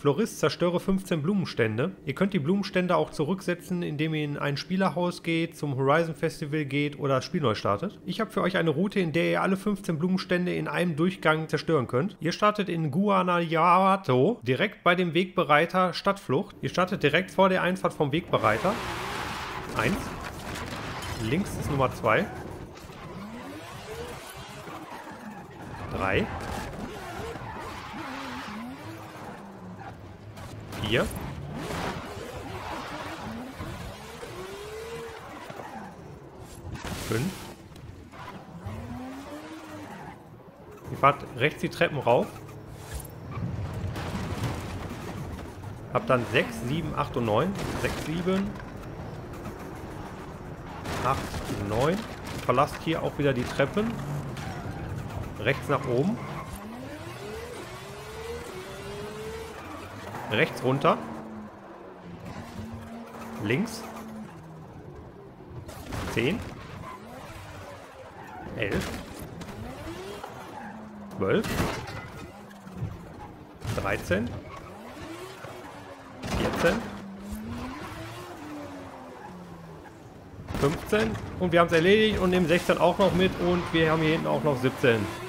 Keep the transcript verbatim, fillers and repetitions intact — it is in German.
Florist, zerstöre fünfzehn Blumenstände. Ihr könnt die Blumenstände auch zurücksetzen, indem ihr in ein Spielerhaus geht, zum Horizon Festival geht oder das Spiel neu startet. Ich habe für euch eine Route, in der ihr alle fünfzehn Blumenstände in einem Durchgang zerstören könnt. Ihr startet in Guanajuato, direkt bei dem Wegbereiter Stadtflucht. Ihr startet direkt vor der Einfahrt vom Wegbereiter. Eins. Links ist Nummer zwei. Drei. Vier. Fünf. Ihr fahrt rechts die Treppen rauf. Habt dann sechs, sieben, acht und neun. sechs, sieben, acht, neun. Verlasst hier auch wieder die Treppen. Rechts nach oben. Rechts runter. Links. zehn. elf. zwölf. dreizehn. vierzehn. fünfzehn. Und wir haben es erledigt und nehmen sechzehn auch noch mit und wir haben hier hinten auch noch siebzehn.